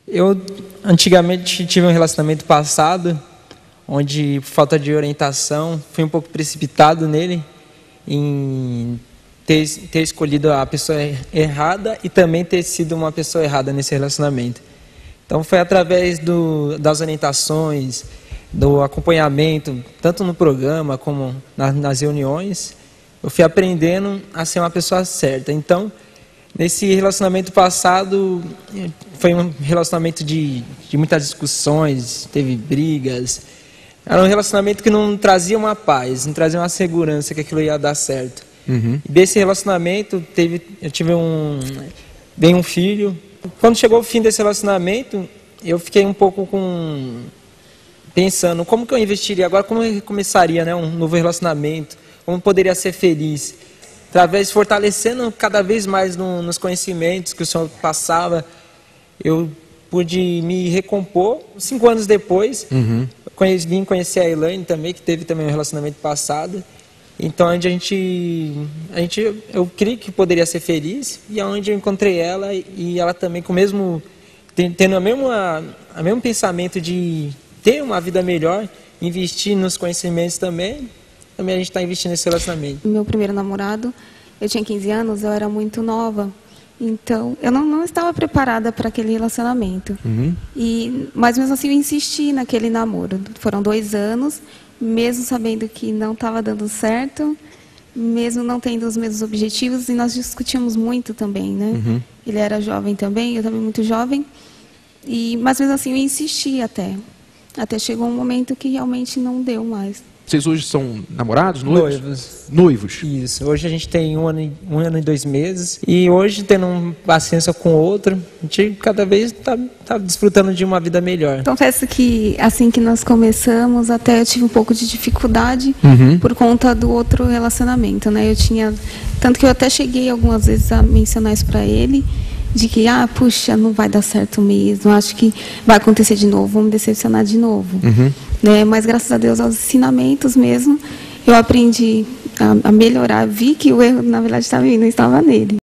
Eu antigamente tive um relacionamento passado, onde por falta de orientação, fui um pouco precipitado nele, em ter escolhido a pessoa errada e também ter sido uma pessoa errada nesse relacionamento. Então foi através das orientações, do acompanhamento, tanto no programa como nas reuniões, eu fui aprendendo a ser uma pessoa certa. Então, nesse relacionamento passado, foi um relacionamento de muitas discussões, teve brigas. Era um relacionamento que não trazia uma paz, não trazia uma segurança que aquilo ia dar certo. Uhum. E desse relacionamento, eu tive um filho. Quando chegou o fim desse relacionamento, eu fiquei um pouco pensando como que eu investiria agora, como eu começaria, né, um novo relacionamento, como poderia ser feliz. Através, fortalecendo cada vez mais nos conhecimentos que o Senhor passava, eu pude me recompor. 5 anos depois, vim conhecer a Elaine também, que teve também um relacionamento passado. Então, onde eu creio que poderia ser feliz, e aonde eu encontrei ela, e ela também com o mesmo, tendo o mesmo pensamento de ter uma vida melhor, investir nos conhecimentos também a gente está investindo nesse relacionamento. Meu primeiro namorado, eu tinha 15 anos, eu era muito nova, então eu não estava preparada para aquele relacionamento. Mas mesmo assim eu insisti naquele namoro. Foram 2 anos, mesmo sabendo que não estava dando certo, mesmo não tendo os mesmos objetivos, e nós discutimos muito também, né? Ele era jovem também, eu também muito jovem, mas mesmo assim eu insisti até chegou um momento que realmente não deu mais. Vocês hoje são namorados, noivos? Noivos. Noivos. Isso. Hoje a gente tem 1 ano e 2 meses. E hoje, tendo paciência com o outro, a gente cada vez está desfrutando de uma vida melhor. Confesso que assim que nós começamos, até eu tive um pouco de dificuldade por conta do outro relacionamento, né? Tanto que eu até cheguei algumas vezes a mencionar isso para ele, de que, puxa, não vai dar certo mesmo, acho que vai acontecer de novo, vou me decepcionar de novo. Né? Mas graças a Deus, aos ensinamentos mesmo, eu aprendi a melhorar, vi que o erro, na verdade, não estava nele.